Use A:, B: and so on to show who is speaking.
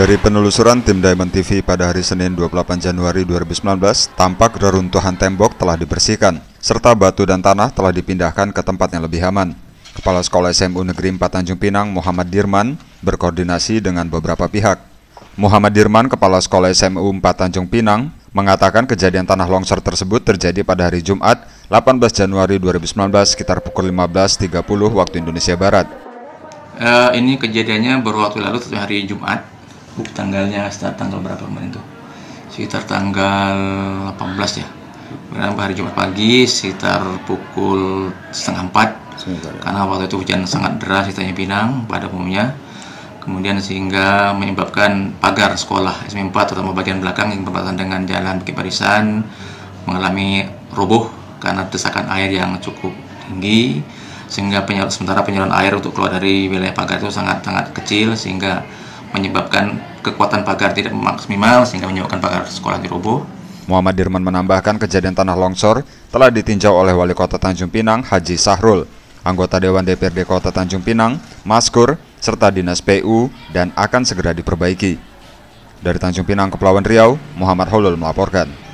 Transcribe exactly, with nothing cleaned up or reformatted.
A: Dari penelusuran tim Diamond T V pada hari Senin dua puluh delapan Januari dua ribu sembilan belas, tampak reruntuhan tembok telah dibersihkan, serta batu dan tanah telah dipindahkan ke tempat yang lebih aman. Kepala Sekolah S M U Negeri empat Tanjung Pinang, Muhammad Dirman, berkoordinasi dengan beberapa pihak. Muhammad Dirman, Kepala Sekolah S M U empat Tanjung Pinang, mengatakan kejadian tanah longsor tersebut terjadi pada hari Jumat, delapan belas Januari dua ribu sembilan belas, sekitar pukul lima belas tiga puluh waktu Indonesia Barat.
B: Uh, ini kejadiannya baru waktu lalu, hari Jumat. Buk tanggalnya sekitar tanggal berapa kemarin tuh? Sekitar tanggal delapan belas ya. Kemudian hari Jumat pagi sekitar pukul setengah empat. Karena waktu itu hujan sangat deras di Tanjung Pinang pada umumnya. Kemudian sehingga menyebabkan pagar sekolah S M empat, terutama bagian belakang yang berbatasan dengan Jalan Bukit Barisan, mengalami roboh karena desakan air yang cukup tinggi, sehingga penyalur, sementara penyaluran air untuk keluar dari wilayah pagar itu sangat-sangat kecil, sehingga menyebabkan kekuatan pagar tidak maksimal, sehingga menyebabkan pagar sekolah diroboh.
A: Muhammad Dirman menambahkan kejadian tanah longsor telah ditinjau oleh Wali Kota Tanjung Pinang, Haji Sahrul, anggota Dewan D P R D Kota Tanjung Pinang, Maskur, serta Dinas P U, dan akan segera diperbaiki. Dari Tanjung Pinang, Kepulauan Riau, Muhammad Holul melaporkan.